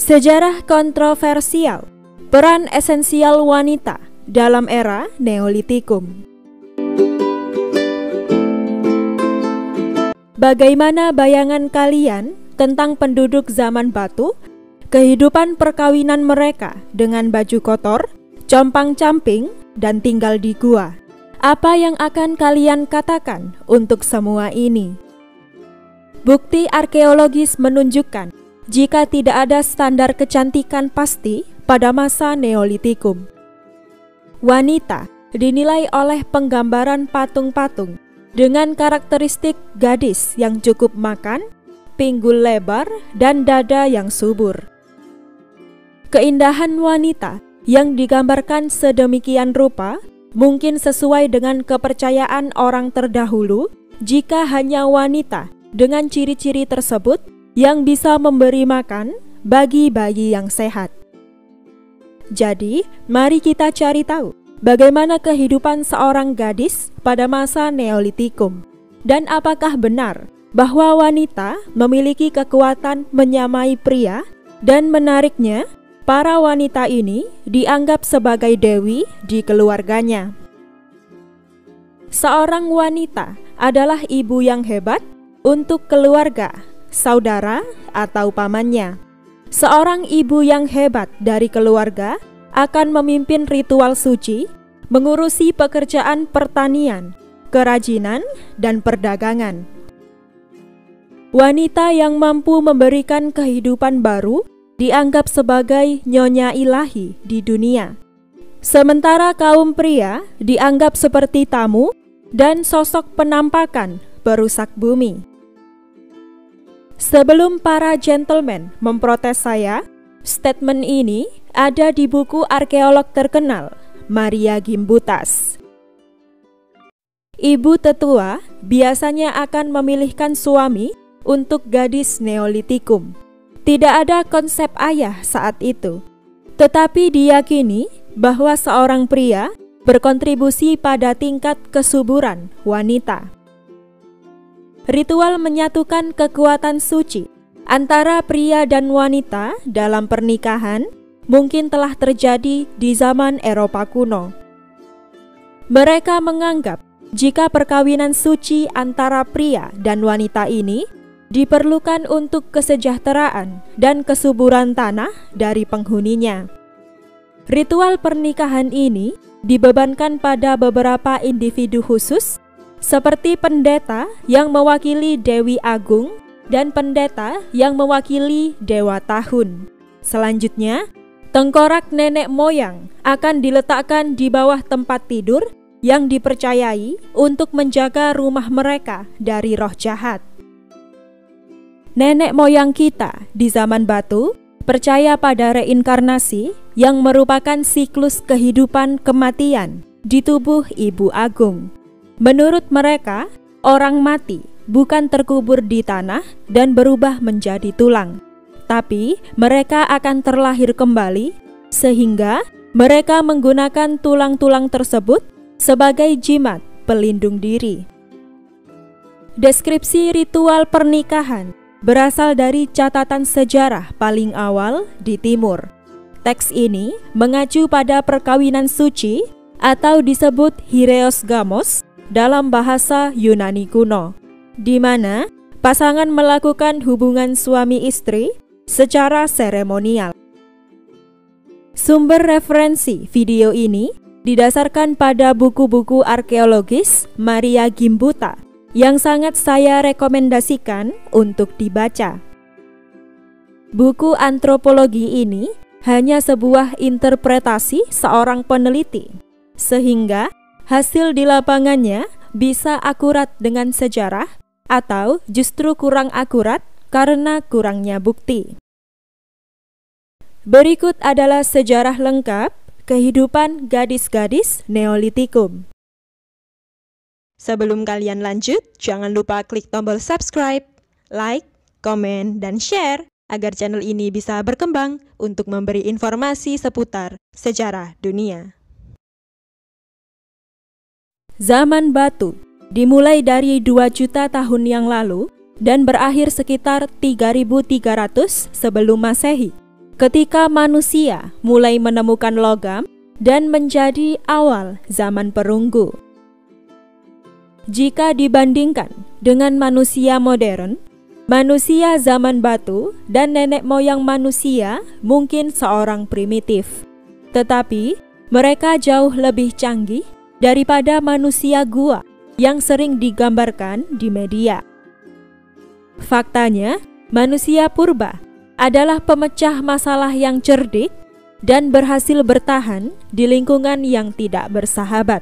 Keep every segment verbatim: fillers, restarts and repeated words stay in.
Sejarah kontroversial, peran esensial wanita dalam era Neolitikum. Bagaimana bayangan kalian tentang penduduk zaman batu, kehidupan perkawinan mereka dengan baju kotor, compang-camping, dan tinggal di gua? Apa yang akan kalian katakan untuk semua ini? Bukti arkeologis menunjukkan jika tidak ada standar kecantikan pasti pada masa Neolitikum. Wanita dinilai oleh penggambaran patung-patung dengan karakteristik gadis yang cukup makan, pinggul lebar, dan dada yang subur. Keindahan wanita yang digambarkan sedemikian rupa mungkin sesuai dengan kepercayaan orang terdahulu jika hanya wanita dengan ciri-ciri tersebut yang bisa memberi makan bagi bayi yang sehat. Jadi, mari kita cari tahu bagaimana kehidupan seorang gadis pada masa Neolitikum, dan apakah benar bahwa wanita memiliki kekuatan menyamai pria, dan menariknya, para wanita ini dianggap sebagai dewi di keluarganya. Seorang wanita adalah ibu yang hebat untuk keluarga, saudara, atau pamannya. Seorang ibu yang hebat dari keluarga akan memimpin ritual suci, mengurusi pekerjaan pertanian, kerajinan, dan perdagangan. Wanita yang mampu memberikan kehidupan baru dianggap sebagai nyonya ilahi di dunia. Sementara kaum pria dianggap seperti tamu dan sosok penampakan perusak bumi. Sebelum para gentleman memprotes saya, statement ini ada di buku arkeolog terkenal, Maria Gimbutas. Ibu tetua biasanya akan memilihkan suami untuk gadis Neolitikum. Tidak ada konsep ayah saat itu, tetapi diyakini bahwa seorang pria berkontribusi pada tingkat kesuburan wanita. Ritual menyatukan kekuatan suci antara pria dan wanita dalam pernikahan mungkin telah terjadi di zaman Eropa kuno. Mereka menganggap jika perkawinan suci antara pria dan wanita ini diperlukan untuk kesejahteraan dan kesuburan tanah dari penghuninya. Ritual pernikahan ini dibebankan pada beberapa individu khusus, seperti pendeta yang mewakili Dewi Agung dan pendeta yang mewakili Dewa Tahun. Selanjutnya, tengkorak nenek moyang akan diletakkan di bawah tempat tidur yang dipercayai untuk menjaga rumah mereka dari roh jahat. Nenek moyang kita di zaman batu percaya pada reinkarnasi yang merupakan siklus kehidupan kematian di tubuh Ibu Agung. Menurut mereka, orang mati bukan terkubur di tanah dan berubah menjadi tulang, tapi mereka akan terlahir kembali, sehingga mereka menggunakan tulang-tulang tersebut sebagai jimat pelindung diri. Deskripsi ritual pernikahan berasal dari catatan sejarah paling awal di Timur. Teks ini mengacu pada perkawinan suci atau disebut Hieros Gamos dalam bahasa Yunani kuno, di mana pasangan melakukan hubungan suami istri secara seremonial. Sumber referensi video ini didasarkan pada buku-buku arkeologis Maria Gimbuta yang sangat saya rekomendasikan untuk dibaca. Buku antropologi ini hanya sebuah interpretasi seorang peneliti, sehingga hasil di lapangannya bisa akurat dengan sejarah atau justru kurang akurat karena kurangnya bukti. Berikut adalah sejarah lengkap kehidupan gadis-gadis Neolitikum. Sebelum kalian lanjut, jangan lupa klik tombol subscribe, like, komen, dan share agar channel ini bisa berkembang untuk memberi informasi seputar sejarah dunia. Zaman batu dimulai dari dua juta tahun yang lalu dan berakhir sekitar tiga ribu tiga ratus sebelum Masehi ketika manusia mulai menemukan logam dan menjadi awal zaman perunggu. Jika dibandingkan dengan manusia modern, manusia zaman batu dan nenek moyang manusia mungkin seorang primitif, tetapi mereka jauh lebih canggih daripada manusia gua yang sering digambarkan di media. Faktanya, manusia purba adalah pemecah masalah yang cerdik dan berhasil bertahan di lingkungan yang tidak bersahabat.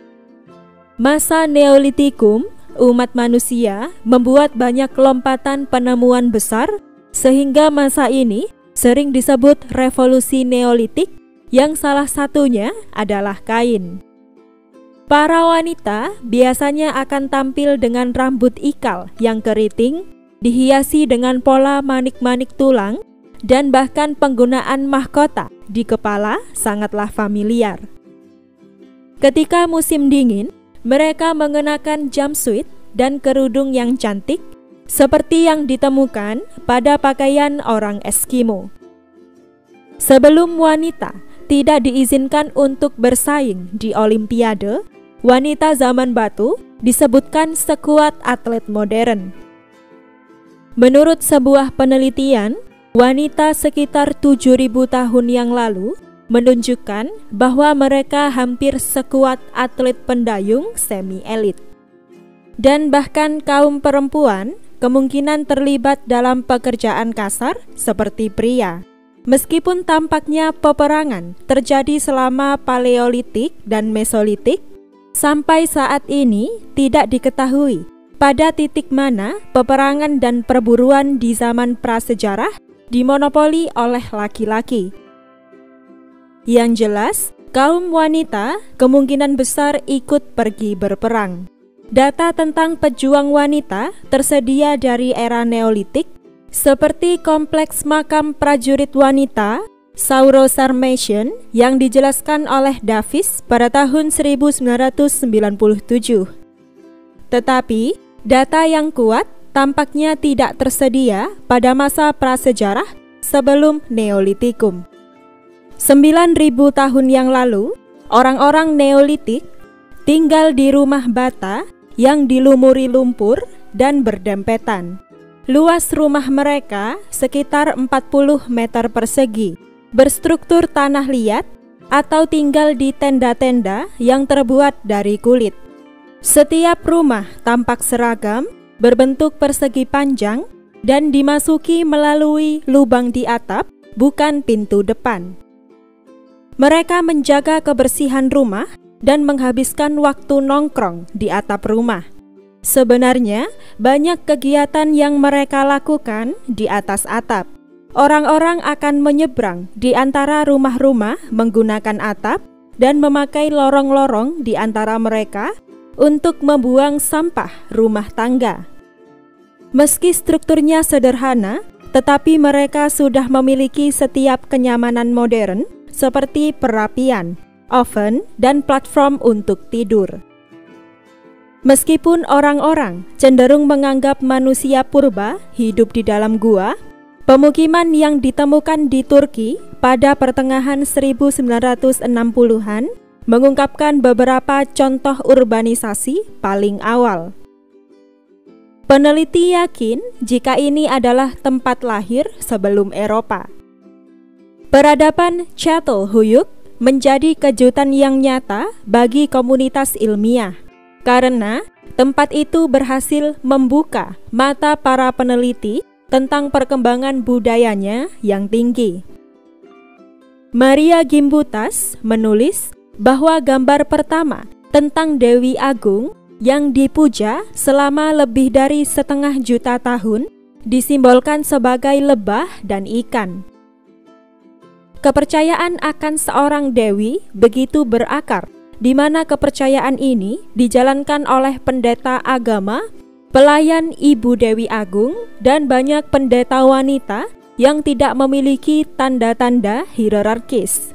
Masa Neolitikum, umat manusia membuat banyak lompatan penemuan besar sehingga masa ini sering disebut revolusi Neolitik yang salah satunya adalah kain. Para wanita biasanya akan tampil dengan rambut ikal yang keriting, dihiasi dengan pola manik-manik tulang, dan bahkan penggunaan mahkota di kepala sangatlah familiar. Ketika musim dingin, mereka mengenakan jumpsuit dan kerudung yang cantik, seperti yang ditemukan pada pakaian orang Eskimo. Sebelum wanita tidak diizinkan untuk bersaing di Olimpiade, wanita zaman batu disebutkan sekuat atlet modern. Menurut sebuah penelitian, wanita sekitar tujuh ribu tahun yang lalu menunjukkan bahwa mereka hampir sekuat atlet pendayung semi-elit. Dan bahkan kaum perempuan kemungkinan terlibat dalam pekerjaan kasar seperti pria. Meskipun tampaknya peperangan terjadi selama Paleolitik dan Mesolitik, sampai saat ini tidak diketahui pada titik mana peperangan dan perburuan di zaman prasejarah dimonopoli oleh laki-laki. Yang jelas, kaum wanita kemungkinan besar ikut pergi berperang. Data tentang pejuang wanita tersedia dari era Neolitik, seperti kompleks makam prajurit wanita Sauro-Sarmatian yang dijelaskan oleh Davis pada tahun seribu sembilan ratus sembilan puluh tujuh. Tetapi, data yang kuat tampaknya tidak tersedia pada masa prasejarah sebelum Neolitikum. sembilan ribu tahun yang lalu, orang-orang Neolitik tinggal di rumah bata yang dilumuri lumpur dan berdempetan. Luas rumah mereka sekitar empat puluh meter persegi, berstruktur tanah liat atau tinggal di tenda-tenda yang terbuat dari kulit. Setiap rumah tampak seragam, berbentuk persegi panjang, dan dimasuki melalui lubang di atap, bukan pintu depan. Mereka menjaga kebersihan rumah dan menghabiskan waktu nongkrong di atap rumah. Sebenarnya, banyak kegiatan yang mereka lakukan di atas atap. Orang-orang akan menyeberang di antara rumah-rumah menggunakan atap dan memakai lorong-lorong di antara mereka untuk membuang sampah rumah tangga. Meski strukturnya sederhana, tetapi mereka sudah memiliki setiap kenyamanan modern seperti perapian, oven, dan platform untuk tidur. Meskipun orang-orang cenderung menganggap manusia purba hidup di dalam gua, pemukiman yang ditemukan di Turki pada pertengahan seribu sembilan ratus enam puluhan mengungkapkan beberapa contoh urbanisasi paling awal. Peneliti yakin jika ini adalah tempat lahir sebelum Eropa. Peradaban Çatalhöyük menjadi kejutan yang nyata bagi komunitas ilmiah, karena tempat itu berhasil membuka mata para peneliti tentang perkembangan budayanya yang tinggi. Maria Gimbutas menulis bahwa gambar pertama tentang Dewi Agung yang dipuja selama lebih dari setengah juta tahun disimbolkan sebagai lebah dan ikan. Kepercayaan akan seorang dewi begitu berakar, di mana kepercayaan ini dijalankan oleh pendeta agama, pelayan Ibu Dewi Agung, dan banyak pendeta wanita yang tidak memiliki tanda-tanda hierarkis.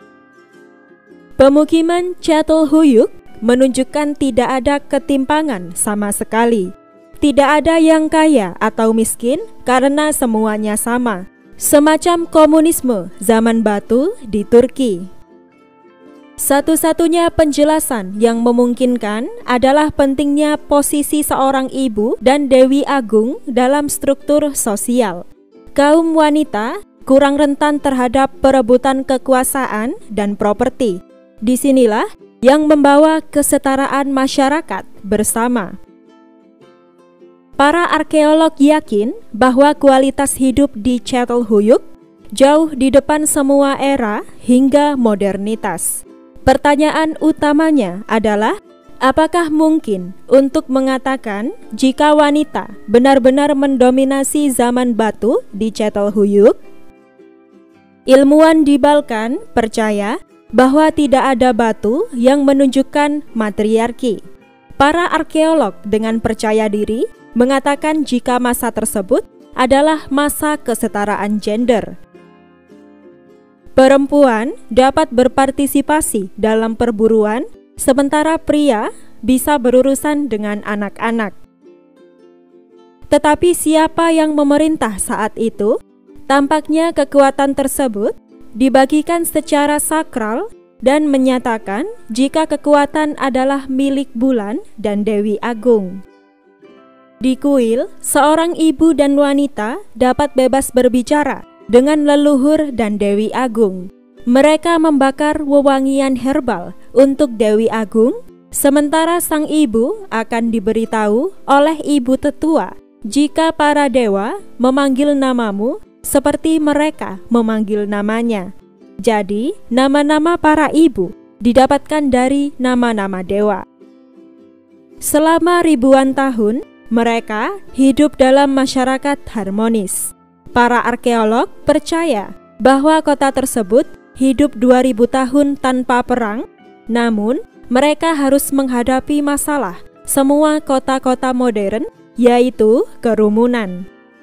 Pemukiman Çatalhöyük menunjukkan tidak ada ketimpangan sama sekali. Tidak ada yang kaya atau miskin karena semuanya sama. semacam komunisme zaman batu di Turki. Satu-satunya penjelasan yang memungkinkan adalah pentingnya posisi seorang ibu dan Dewi Agung dalam struktur sosial. Kaum wanita kurang rentan terhadap perebutan kekuasaan dan properti. Disinilah yang membawa kesetaraan masyarakat bersama. Para arkeolog yakin bahwa kualitas hidup di Çatalhöyük jauh di depan semua era hingga modernitas. Pertanyaan utamanya adalah, apakah mungkin untuk mengatakan jika wanita benar-benar mendominasi zaman batu di Çatalhöyük? Ilmuwan di Balkan percaya bahwa tidak ada batu yang menunjukkan matriarki. Para arkeolog dengan percaya diri mengatakan jika masa tersebut adalah masa kesetaraan gender. Perempuan dapat berpartisipasi dalam perburuan, sementara pria bisa berurusan dengan anak-anak. Tetapi siapa yang memerintah saat itu? Tampaknya kekuatan tersebut dibagikan secara sakral dan menyatakan jika kekuatan adalah milik bulan dan Dewi Agung. Di kuil, seorang ibu dan wanita dapat bebas berbicara dengan leluhur dan Dewi Agung. Mereka membakar wewangian herbal untuk Dewi Agung, sementara sang ibu akan diberitahu oleh ibu tetua jika para dewa memanggil namamu seperti mereka memanggil namanya. Jadi, nama-nama para ibu didapatkan dari nama-nama dewa. Selama ribuan tahun, mereka hidup dalam masyarakat harmonis. Para arkeolog percaya bahwa kota tersebut hidup dua ribu tahun tanpa perang, namun mereka harus menghadapi masalah semua kota-kota modern, yaitu kerumunan.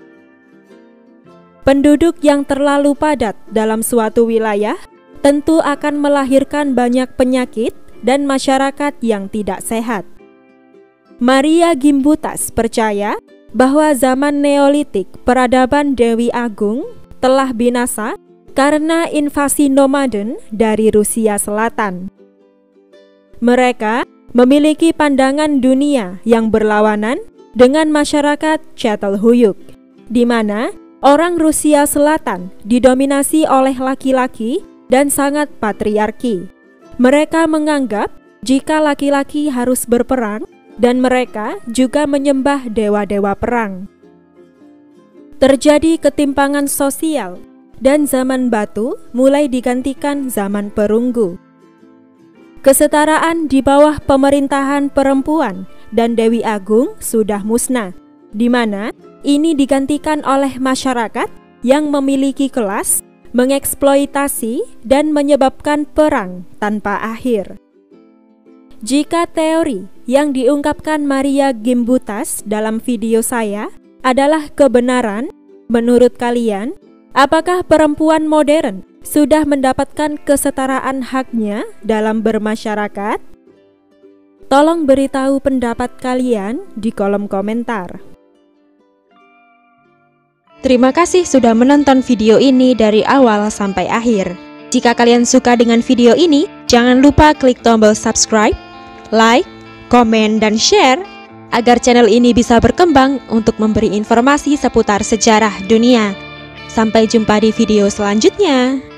Penduduk yang terlalu padat dalam suatu wilayah tentu akan melahirkan banyak penyakit dan masyarakat yang tidak sehat. Maria Gimbutas percaya bahwa zaman Neolitik peradaban Dewi Agung telah binasa karena invasi nomaden dari Rusia Selatan. Mereka memiliki pandangan dunia yang berlawanan dengan masyarakat Çatalhöyük, di mana orang Rusia Selatan didominasi oleh laki-laki dan sangat patriarki. Mereka menganggap jika laki-laki harus berperang, dan mereka juga menyembah dewa-dewa perang. Terjadi ketimpangan sosial, dan zaman batu mulai digantikan zaman perunggu. Kesetaraan di bawah pemerintahan perempuan dan Dewi Agung sudah musnah, di mana ini digantikan oleh masyarakat yang memiliki kelas, mengeksploitasi, dan menyebabkan perang tanpa akhir. Jika teori yang diungkapkan Maria Gimbutas dalam video saya adalah kebenaran, menurut kalian, apakah perempuan modern sudah mendapatkan kesetaraan haknya dalam bermasyarakat? Tolong beritahu pendapat kalian di kolom komentar. Terima kasih sudah menonton video ini dari awal sampai akhir. Jika kalian suka dengan video ini, jangan lupa klik tombol subscribe, like, komen, dan share agar channel ini bisa berkembang untuk memberi informasi seputar sejarah dunia. Sampai jumpa di video selanjutnya.